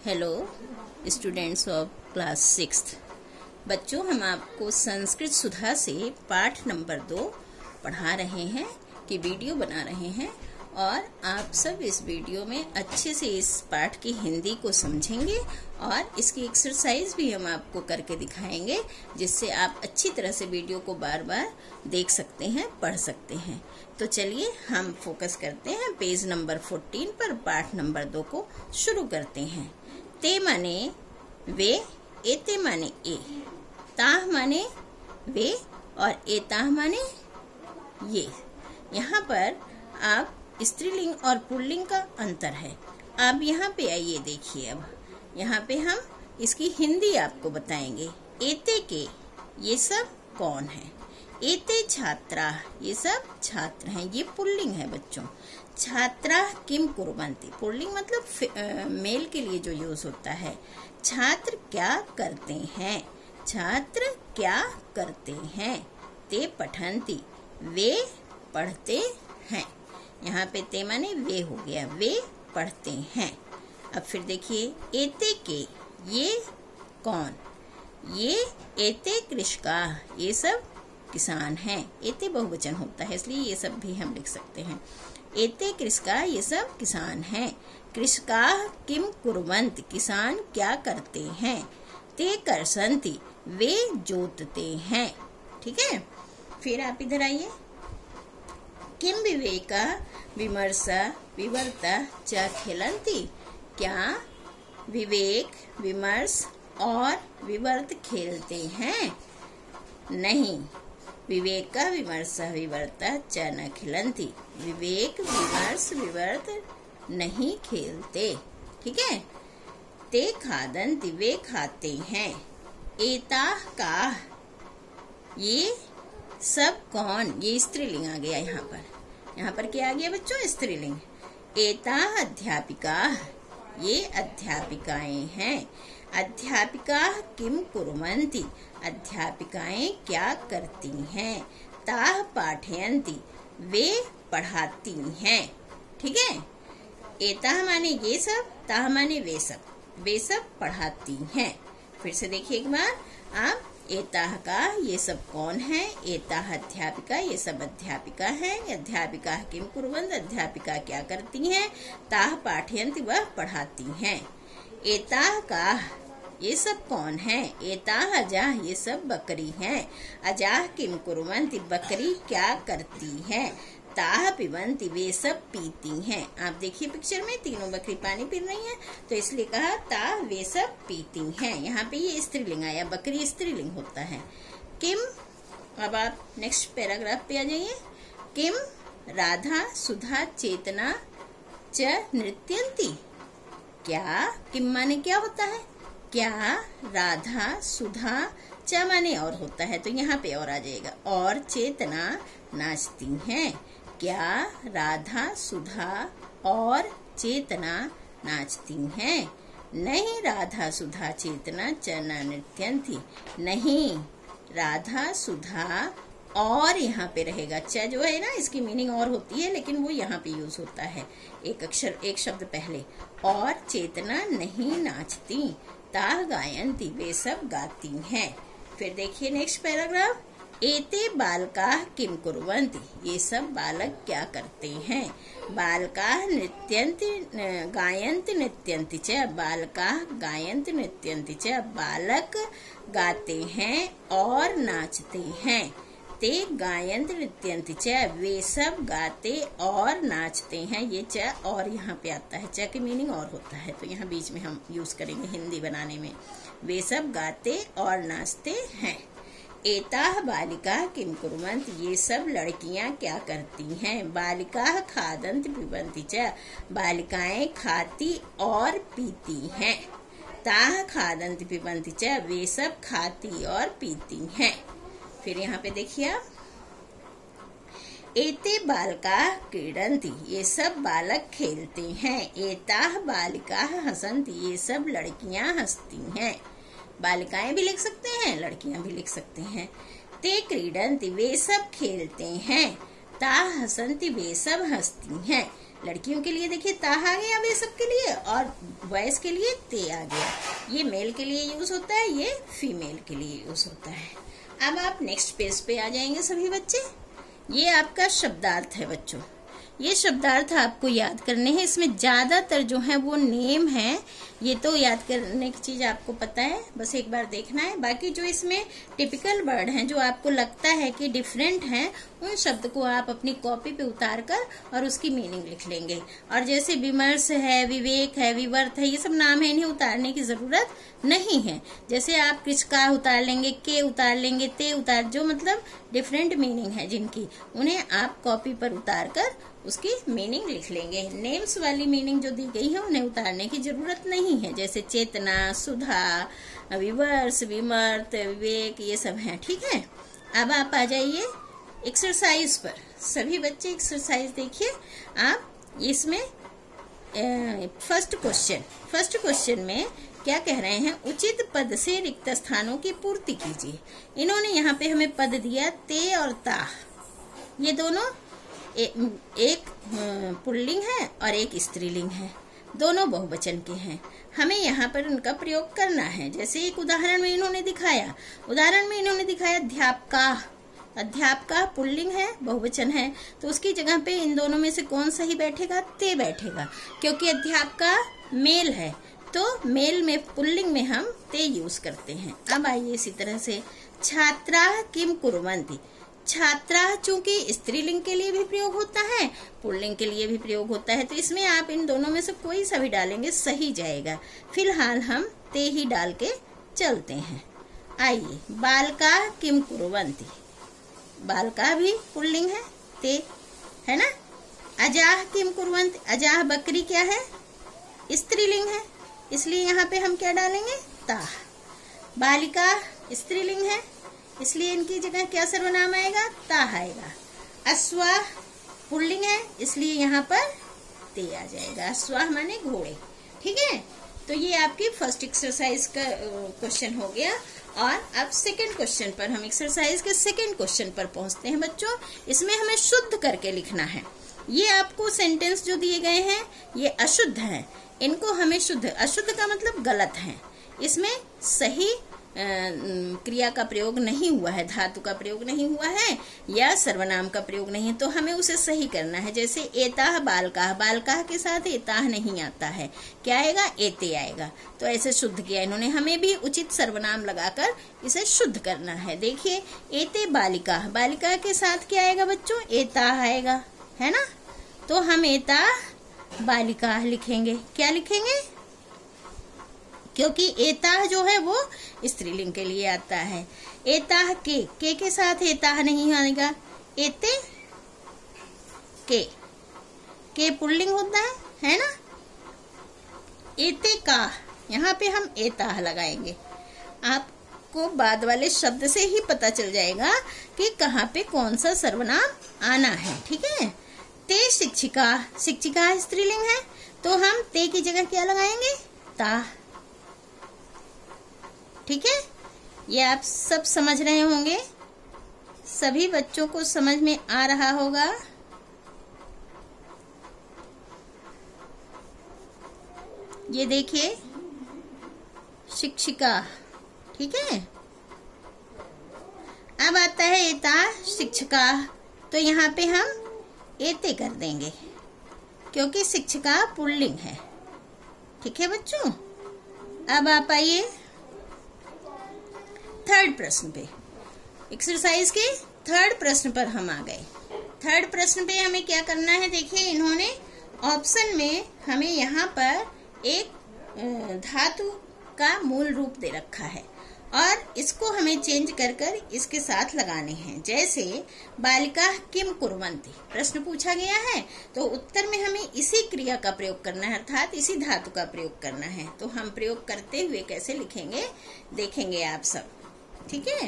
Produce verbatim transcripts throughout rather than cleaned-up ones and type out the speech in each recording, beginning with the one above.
Hello students of class sixth. बच्चों, हम आपको संस्कृत सुधा से पाठ नंबर दो पढ़ा रहे हैं कि वीडियो बना रहे हैं और आप सब इस वीडियो में अच्छे से इस पाठ की हिंदी को समझेंगे और इसकी एक्सरसाइज भी हम आपको करके दिखाएंगे, जिससे आप अच्छी तरह से वीडियो को बार बार देख सकते हैं, पढ़ सकते हैं। तो चलिए हम फोकस करते हैं पेज नंबर फोर्टीन पर, पाठ नंबर दो को शुरू करते हैं। ते माने वे, एते माने ए, ताह माने वे और एताह माने ये। यहाँ पर आप स्त्रीलिंग और पुल्लिंग का अंतर है। आप यहाँ पे आइए, देखिए। अब यहाँ पे हम इसकी हिंदी आपको बताएंगे। एते के, ये सब कौन है? एते छात्रा, ये सब छात्र हैं, ये पुल्लिंग है बच्चों। छात्रा किम कुर्वन्ति, पुल्लिंग मतलब मेल के लिए जो यूज होता है। छात्र क्या करते हैं? छात्र क्या करते हैं? ते पठन्ति, वे पढ़ते हैं। यहाँ पे ते माने वे हो गया, वे पढ़ते हैं। अब फिर देखिए, एते के, ये कौन? ये एते कृषका, ये सब किसान हैं। एते बहुवचन होता है, इसलिए ये सब भी हम लिख सकते हैं। एते कृषका, ये सब किसान हैं। कृषका किम कुर्वन्ति, किसान क्या करते हैं। ते कर्षन्ति, वे जोतते हैं। ठीक है, फिर आप इधर आइए। किम विवेका विमर्शा विवर्ता च खेलन्ति, क्या विवेक, विमर्श और विवर्त खेलते हैं? नहीं, विवेक विमर्श विवर्ता च न खेलन्ति, विवेक, विमर्श, विवर्त नहीं खेलते। ठीक है। ते खादन्ति, वे खाते हैं। एताह का, ये सब कौन? ये स्त्रीलिंग आ गया यहाँ पर। यहाँ पर क्या आ गया बच्चों? स्त्रीलिंग। एताह अध्यापिका, ये अध्यापिकाएं हैं। अध्यापिका किम कुर्वन्ति, अध्यापिकाएं क्या करती हैं। ताह पाठयन्ति, वे पढ़ाती हैं। ठीक है। एताह माने ये सब, ताह माने वे सब, वे सब पढ़ाती हैं। फिर से देखिए एक बार आप। एताह का, ये सब कौन है? एताह अध्यापिका, ये सब अध्यापिका हैं। अध्यापिका किम कुर्वन्ति, अध्यापिका क्या करती हैं। ताह पाठयन्ति, वह पढ़ाती हैं। एताह का, ये सब कौन है? एताह अजाह, ये सब बकरी हैं। अजाह किम कुर्वन्ति, बकरी क्या करती है। ताह पिबन्ति, वे सब पीती हैं। आप देखिए पिक्चर में, तीनों बकरी पानी पी रही हैं, तो इसलिए कहा ताह वे सब पीती हैं। यहाँ पे ये स्त्रीलिंग आया, बकरी स्त्रीलिंग होता है। किम, अब आप नेक्स्ट पैराग्राफ पे आ जाइए। किम राधा सुधा चेतना च नृत्यन्ति, क्या, किम माने क्या होता है? क्या राधा सुधा, च माने और होता है, तो यहाँ पे और आ जाएगा, और चेतना नाचती हैं। क्या राधा सुधा और चेतना नाचती हैं? नहीं, राधा सुधा चेतना च न नृत्यन्ति, नहीं राधा सुधा और यहाँ पे रहेगा च, जो है ना, इसकी मीनिंग और होती है, लेकिन वो यहाँ पे यूज होता है, एक अक्षर, एक शब्द पहले। और चेतना नहीं नाचती। ताह गायन्ति, वे सब गाती हैं। फिर देखिए नेक्स्ट पैराग्राफ। एते बालकाः किम कुर्वन्ति, ये सब बालक क्या करते हैं। बालकाः नृत्यन्ति गायन्ति नृत्यन्ति च, बालकाः गायन्ति नृत्यन्ति च, बालक गाते हैं और नाचते हैं। ते गायन्ति नृत्यन्ति च, वे सब गाते और नाचते हैं। ये च और यहाँ पे आता है, च की मीनिंग और होता है, तो यहाँ बीच में हम यूज करेंगे हिंदी बनाने में। वे सब गाते और नाचते हैं। एताह बालिका किम कुर्वन्ति, ये सब लड़कियां क्या करती हैं। बालिका खादन्ति पिबन्ति च, बालिकाएं खाती और पीती हैं। ताह खादन्ति पिबन्ति च, वे सब खाती और पीती हैं। फिर यहाँ पे देखिए आप। एते बालका क्रीडन्ति, ये सब बालक खेलते हैं। एताह बालिका हसन्ति, ये सब लड़कियां हंसती हैं। बालिकाएं भी लिख सकते हैं, लड़कियां भी लिख सकते हैं। ते क्रीडन्ति, वे सब खेलते हैं। ताह हसन्ति, वे सब हंसती हैं। लड़कियों के लिए देखिए ताह आ गया वे सबके लिए, और बॉयज के लिए ते आ गया। ये मेल के लिए यूज होता है, ये फीमेल के लिए यूज होता है। अब आप नेक्स्ट पेज पे आ जाएंगे सभी बच्चे। ये आपका शब्दार्थ है बच्चों। ये शब्दार्थ आपको याद करने हैं। इसमें ज्यादातर जो है वो नेम है, ये तो याद करने की चीज आपको पता है, बस एक बार देखना है। बाकी जो इसमें टिपिकल वर्ड हैं जो आपको लगता है कि डिफरेंट हैं, उन शब्द को आप अपनी कॉपी पे उतार कर और उसकी मीनिंग लिख लेंगे। और जैसे विमर्श है, विवेक है, विवर्त है, ये सब नाम है, इन्हें उतारने की जरूरत नहीं है। जैसे आप कृचका उतार लेंगे, के उतार लेंगे, ते उतार, जो मतलब डिफरेंट मीनिंग है जिनकी, उन्हें आप कॉपी पर उतार कर उसकी मीनिंग लिख लेंगे। नेम्स वाली मीनिंग जो दी गई है उन्हें उतारने की जरूरत नहीं है, जैसे चेतना, सुधा, विवर्स, विमर्त, विवेक, ये सब हैं। ठीक है, अब आप आ जाइए एक्सरसाइज पर। सभी बच्चे एक्सरसाइज देखिए आप। इसमें फर्स्ट क्वेश्चन फर्स्ट क्वेश्चन में क्या कह रहे हैं, उचित पद से रिक्त स्थानों की पूर्ति कीजिए। इन्होंने यहाँ पे हमें पद दिया ते और ता, ये दोनों ए, एक पुल्लिंग है और एक स्त्रीलिंग है, दोनों बहुवचन के हैं। हमें यहाँ पर उनका प्रयोग करना है। जैसे एक उदाहरण में इन्होंने दिखाया, उदाहरण में इन्होंने दिखाया अध्यापका। अध्यापका पुल्लिंग है, बहुवचन है, तो उसकी जगह पे इन दोनों में से कौन सही बैठेगा, ते बैठेगा, क्योंकि अध्यापका मेल है, तो मेल में पुल्लिंग में हम ते यूज करते हैं। अब आइए इसी तरह से छात्रा किम कुर्वन्ति। छात्रा चूंकि स्त्रीलिंग के लिए भी प्रयोग होता है, पुल्लिंग के लिए भी प्रयोग होता है, तो इसमें आप इन दोनों में से कोई सा भी डालेंगे सही जाएगा। फिलहाल हम ते ही डाल के चलते हैं। आइए, बालका किम कुर्वन्ति। बालका भी पुल्लिंग है, ते है ना। अजाह किम कुर्वन्ति। अजाह बकरी क्या है, स्त्रीलिंग है, इसलिए यहाँ पे हम क्या डालेंगे, ताह। बालिका स्त्रीलिंग है, इसलिए इनकी जगह क्या सर्वनाम आएगा, ताह आएगा। अश्वा पुल्लिंग है, इसलिए यहाँ पर ते आ जाएगा। अश्वा माने घोड़े। ठीक है, तो ये आपकी फर्स्ट एक्सरसाइज का क्वेश्चन हो गया। और अब सेकंड क्वेश्चन पर, हम एक्सरसाइज के सेकंड क्वेश्चन पर पहुंचते हैं बच्चों। इसमें हमें शुद्ध करके लिखना है। ये आपको सेंटेंस जो दिए गए हैं ये अशुद्ध हैं, इनको हमें शुद्ध, अशुद्ध का मतलब गलत है, इसमें सही क्रिया का प्रयोग नहीं हुआ है, धातु का प्रयोग नहीं हुआ है या सर्वनाम का प्रयोग नहीं है, तो हमें उसे सही करना है। जैसे एताह बालकाह, बालकाह के साथ एताह नहीं आता है, क्या आएगा, एते आएगा, तो ऐसे शुद्ध किया इन्होंने। हमें भी उचित सर्वनाम लगाकर इसे शुद्ध करना है। देखिए, एते बालिका, बालिका के साथ क्या आएगा बच्चों, एताह आएगा, है ना। तो हम एताह बालिका लिखेंगे। क्या लिखेंगे, क्योंकि एताह जो है वो स्त्रीलिंग के लिए आता है। एताह के, के के साथ एताह नहीं आएगा, एते के, के पुल्लिंग होता है, है ना। एते का, यहाँ पे हम एताह लगाएंगे। आपको बाद वाले शब्द से ही पता चल जाएगा कि कहाँ पे कौन सा सर्वनाम आना है। ठीक है, ते शिक्षिका, शिक्षिका स्त्रीलिंग है, तो हम ते की जगह क्या लगाएंगे, ताह। ठीक है, ये आप सब समझ रहे होंगे, सभी बच्चों को समझ में आ रहा होगा। ये देखिए, शिक्षिका। ठीक है, अब आता है एता शिक्षिका, तो यहाँ पे हम एते कर देंगे क्योंकि शिक्षिका पुल्लिंग है। ठीक है बच्चों, अब आप आइए थर्ड प्रश्न पे। एक्सरसाइज के थर्ड प्रश्न पर हम आ गए। थर्ड प्रश्न पे हमें क्या करना है, देखिए इन्होंने ऑप्शन में हमें यहाँ पर एक धातु का मूल रूप दे रखा है और इसको हमें चेंज कर कर इसके साथ लगाने हैं। जैसे बालिका किम कुर्वन्ति प्रश्न पूछा गया है, तो उत्तर में हमें इसी क्रिया का प्रयोग करना है, अर्थात इसी धातु का प्रयोग करना है। तो हम प्रयोग करते हुए कैसे लिखेंगे देखेंगे आप सब। ठीक है,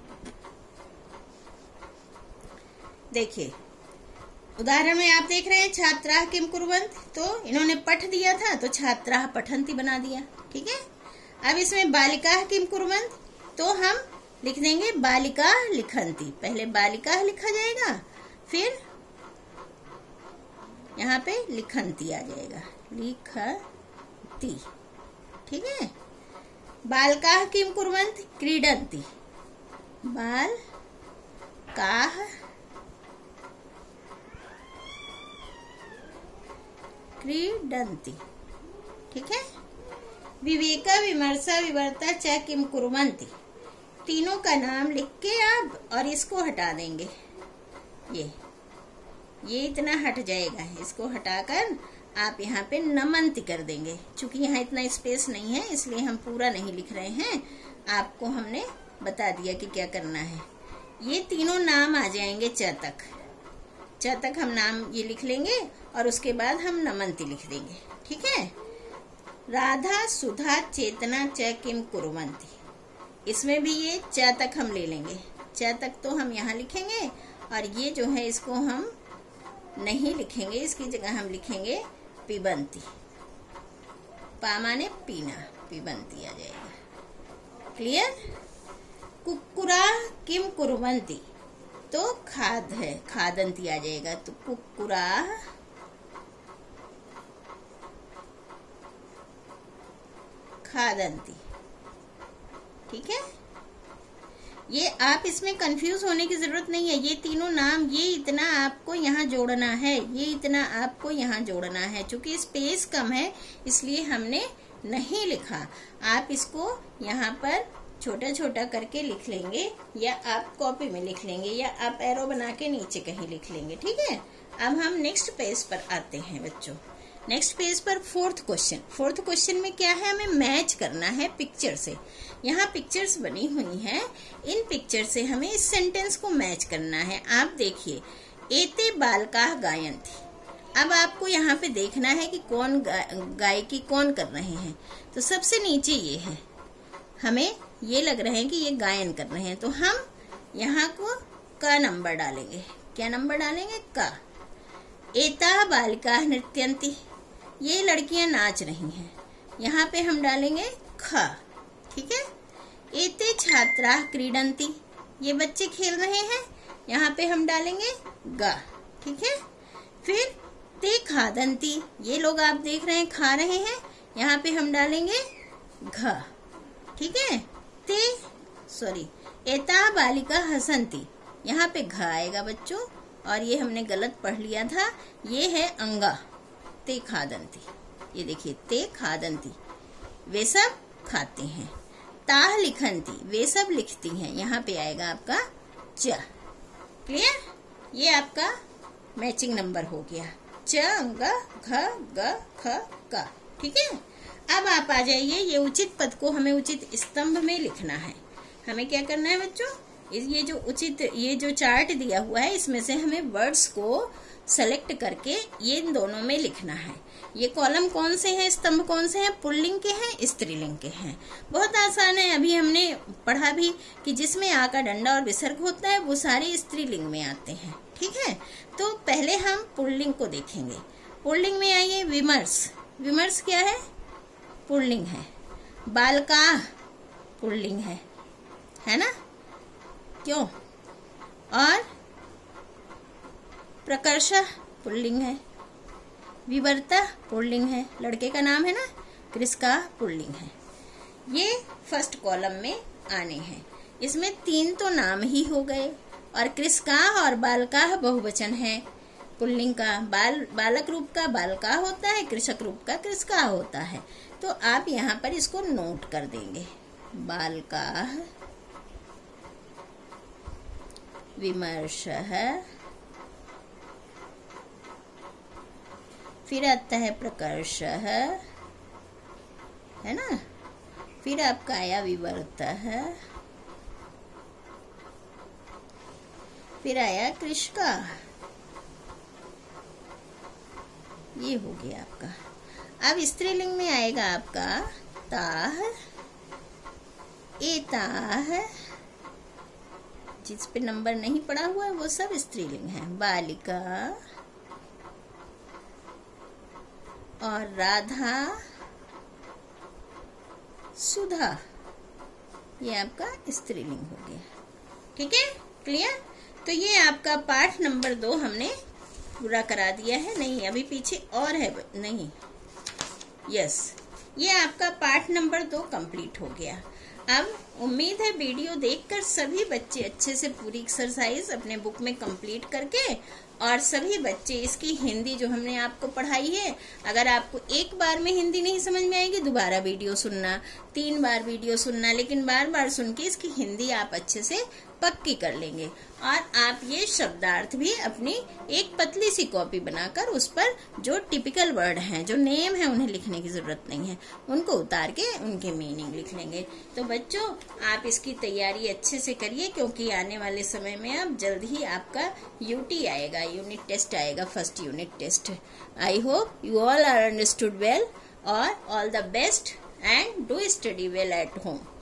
देखिए उदाहरण में आप देख रहे हैं छात्रा किम कुर्वन्ति, तो इन्होंने पठ दिया था तो छात्रा पठन्ति बना दिया। ठीक है, अब इसमें बालिका किम कुर्वन्ति, तो हम लिख देंगे बालिका लिखन्ति। पहले बालिका लिखा जाएगा, फिर यहाँ पे लिखन्ति आ जाएगा, लिखति। ठीक है। बालकाः किं कुर्वन्ति? क्रीडन्ति। बालकाः क्रीडन्ति। ठीक है। विवेका विमर्शा विवर्ता च किं कुर्वन्ति। तीनों का नाम लिख के आप और इसको हटा देंगे, ये ये इतना हट जाएगा। इसको हटाकर आप यहाँ पे नमन्ति कर देंगे। चूंकि यहाँ इतना स्पेस नहीं है इसलिए हम पूरा नहीं लिख रहे हैं, आपको हमने बता दिया कि क्या करना है। ये तीनों नाम आ जाएंगे च तक, च तक हम नाम ये लिख लेंगे और उसके बाद हम नमन्ति लिख देंगे। ठीक है। राधा सुधा चेतना च किम कुर्वन्ति, इसमें भी ये च तक हम ले लेंगे। च तक तो हम यहाँ लिखेंगे और ये जो है इसको हम नहीं लिखेंगे, इसकी जगह हम लिखेंगे पिबन्ति। पा माने पीना, पिबन्ति आ जाएगा। क्लियर। कुक्कुरा किम कुर्वन्ति, तो खाद है, खादन्ति आ जाएगा। तो कुक्कुरा खादन्ति। ठीक है। ये आप इसमें कंफ्यूज होने की जरूरत नहीं है। ये तीनों नाम, ये इतना आपको यहाँ जोड़ना है, ये इतना आपको यहाँ जोड़ना है। चूंकि स्पेस कम है इसलिए हमने नहीं लिखा। आप इसको यहाँ पर छोटा छोटा करके लिख लेंगे या आप कॉपी में लिख लेंगे या आप एरो बना के नीचे कहीं लिख लेंगे। ठीक है। अब हम नेक्स्ट पेज पर आते हैं बच्चों। नेक्स्ट पेज पर फोर्थ क्वेश्चन। फोर्थ क्वेश्चन में क्या है, हमें मैच करना है पिक्चर से। यहाँ पिक्चर्स बनी हुई हैं, इन पिक्चर से हमें इस सेंटेंस को मैच करना है। आप देखिए, एते बालकाः गायन्ति। अब आपको यहाँ पे देखना है कि कौन गायकी कौन कर रहे हैं। तो सबसे नीचे ये है, हमें ये लग रहे हैं कि ये गायन कर रहे हैं, तो हम यहाँ को का नंबर डालेंगे। क्या नंबर डालेंगे? का। एताः बालिकाः नृत्यन्ति, ये लड़कियां नाच रही हैं, यहाँ पे हम डालेंगे ख। ठीक है। एते छात्राः क्रीडन्ति, ये बच्चे खेल रहे हैं, यहाँ पे हम डालेंगे ग। ठीक है। फिर ते खादन्ति, ये लोग आप देख रहे हैं खा रहे हैं, यहाँ पे हम डालेंगे घ। ठीक है। ते सॉरी एताः बालिकाः हसन्ति, यहाँ पे घ आएगा बच्चों, और ये हमने गलत पढ़ लिया था, ये है अंगा। ते खादन्ति, ये देखिए ते खादन्ति, वे सब खाते हैं। ताः लिखन्ति, वे सब लिखती हैं, यहाँ पे आएगा आपका च। क्लियर। ये आपका मैचिंग नंबर हो गया, च अंगा घ ग ख क। ठीक है। अब आप आ जाइए, ये उचित पद को हमें उचित स्तंभ में लिखना है। हमें क्या करना है बच्चों, ये जो उचित ये जो चार्ट दिया हुआ है इसमें से हमें वर्ड्स को सेलेक्ट करके ये इन दोनों में लिखना है। ये कॉलम कौन से हैं, स्तंभ कौन से हैं? पुल्लिंग के हैं, स्त्रीलिंग के हैं। बहुत आसान है। अभी हमने पढ़ा भी कि जिसमें आ का डंडा और विसर्ग होता है वो सारे स्त्रीलिंग में आते हैं। ठीक है। तो पहले हम पुल्लिंग को देखेंगे। पुल्लिंग में आइए, विमर्श। विमर्श क्या है? पुल्लिंग है। बालकाः पुल्लिंग है, है ना? क्यों? और प्रकर्षः पुल्लिंग है, विवर्ता पुल्लिंग है, लड़के का नाम है ना, कृषका पुल्लिंग है। ये फर्स्ट कॉलम में आने हैं। इसमें तीन तो नाम ही हो गए, और कृषका और बालकाः बहुवचन है। पुल्लिंग का बाल बालक रूप का बालका होता है, कृषक रूप का कृषका होता है। तो आप यहाँ पर इसको नोट कर देंगे, बालकाः, विमर्शः, फिर आता है प्रकर्षः, है ना, फिर आपका आया विवर्तः, फिर आया कृषका। ये हो गया आपका। अब स्त्रीलिंग में आएगा आपका ताः, एताः, जिस पे नंबर नहीं पड़ा हुआ है वो सब स्त्रीलिंग है। बालिका और राधा, सुधा, ये आपका स्त्रीलिंग हो गया। ठीक है, क्लियर। तो ये आपका पाठ नंबर दो हमने पूरा करा दिया है? नहीं, अभी पीछे और है। नहीं, यस, ये आपका पार्ट नंबर दो कंप्लीट हो गया। अब उम्मीद है वीडियो देखकर सभी बच्चे अच्छे से पूरी एक्सरसाइज अपने बुक में कंप्लीट करके, और सभी बच्चे इसकी हिंदी जो हमने आपको पढ़ाई है, अगर आपको एक बार में हिंदी नहीं समझ में आएगी दोबारा वीडियो सुनना, तीन बार वीडियो सुनना, लेकिन बार बार सुन के इसकी हिंदी आप अच्छे से पक्की कर लेंगे। और आप ये शब्दार्थ भी अपनी एक पतली सी कॉपी बनाकर उस पर जो टिपिकल वर्ड हैं, जो नेम है, उन्हें लिखने की जरूरत नहीं है, उनको उतार के उनके मीनिंग लिख लेंगे। तो बच्चों, आप इसकी तैयारी अच्छे से करिए, क्योंकि आने वाले समय में अब जल्द ही आपका यूटी आएगा, यूनिट टेस्ट आएगा, first unit test. I hope you all are understood well, और all the best and do study well at home.